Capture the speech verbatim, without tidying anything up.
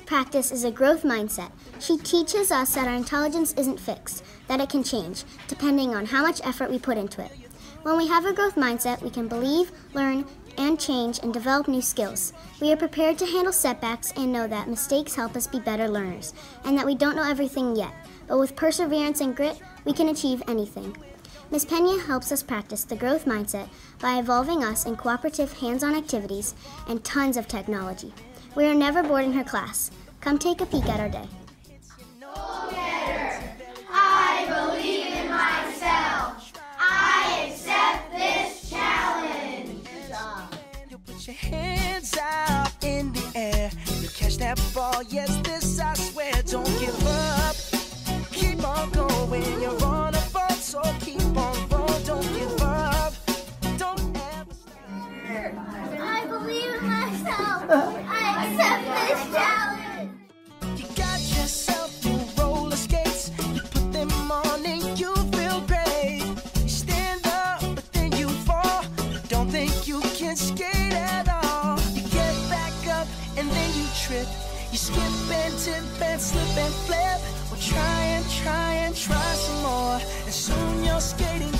practice is a growth mindset. She teaches us that our intelligence isn't fixed, that it can change, depending on how much effort we put into it. When we have a growth mindset, we can believe, learn, and change and develop new skills. We are prepared to handle setbacks and know that mistakes help us be better learners, and that we don't know everything yet, but with perseverance and grit, we can achieve anything. Miz Pena helps us practice the growth mindset by involving us in cooperative hands-on activities and tons of technology. We are never bored in her class. Come take a peek at our day. Go-getter! I believe in myself. I accept this challenge. You put your hands out in the air. You catch that ball, yes, this I swear. Don't give up. Keep on going. You're on a ball, so keep on rolling. Don't give up. Don't ever stop. I believe in myself. I accept this challenge. You got yourself new roller skates. You put them on and you feel great. You stand up, but then you fall. Don't think you can skate at all. You get back up and then you trip. You skip and tip and slip and flip. Well, try and try and try some more. And soon you're skating